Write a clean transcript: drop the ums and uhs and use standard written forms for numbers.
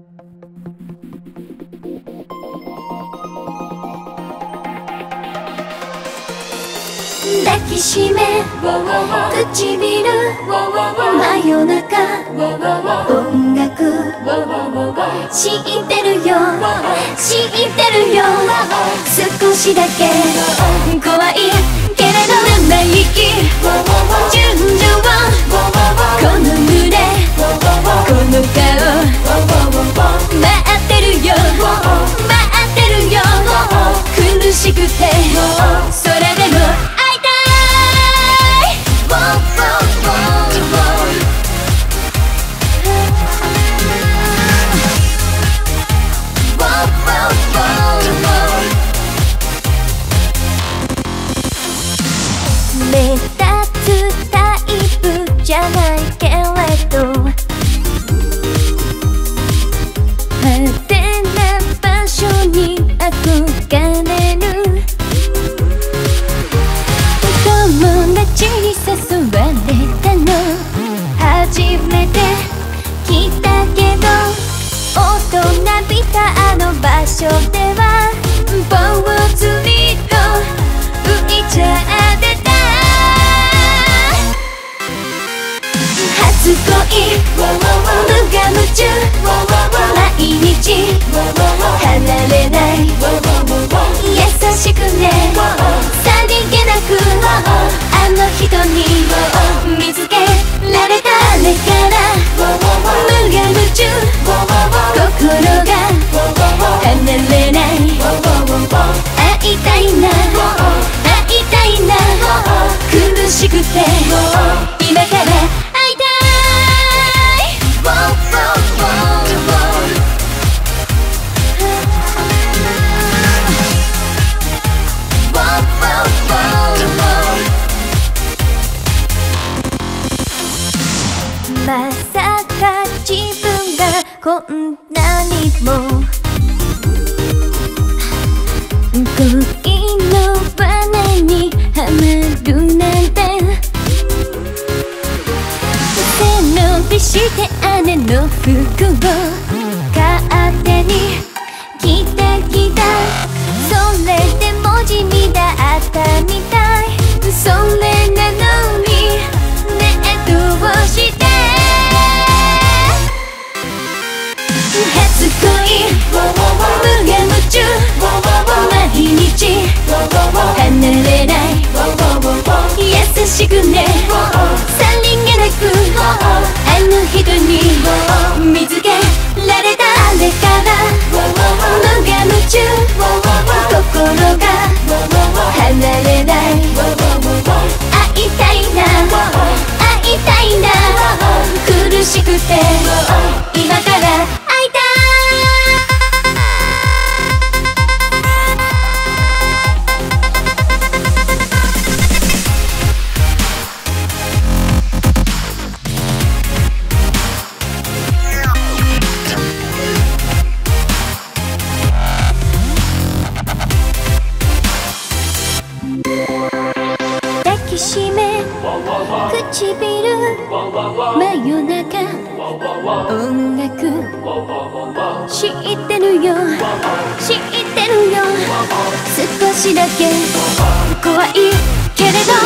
抱きしめ唇真夜中音楽知ってるよ知ってるよ少しだけ怖いけれど生意気純情この胸この顔待ってるよ待ってるよ苦しくてそれでも目立つタイプじゃないけれど派手な場所に憧れる友達に誘われたの初めて来たけど大人びたあの場所ではぼうずりと浮いちゃってた初恋無我夢中毎日離れない優しくねさりげなくあの人に見つけられたあれから無我夢中心が離れない会いたいな会いたいな苦しくて今から会いたいまさか自分がこんなにも恋の罠にはまるなんて背伸びして姉の服を勝手に着てきたそれでも地味だったみたいそれなのにねどうして初恋無我夢中毎日離れない優しくねさりげなくあの人に見つけられたあれから無我夢中心が離れない会いたいな会いたいな苦しくて今から会いたい抱きしめ唇真夜中音楽知ってるよ知ってるよ少しだけ怖いけれど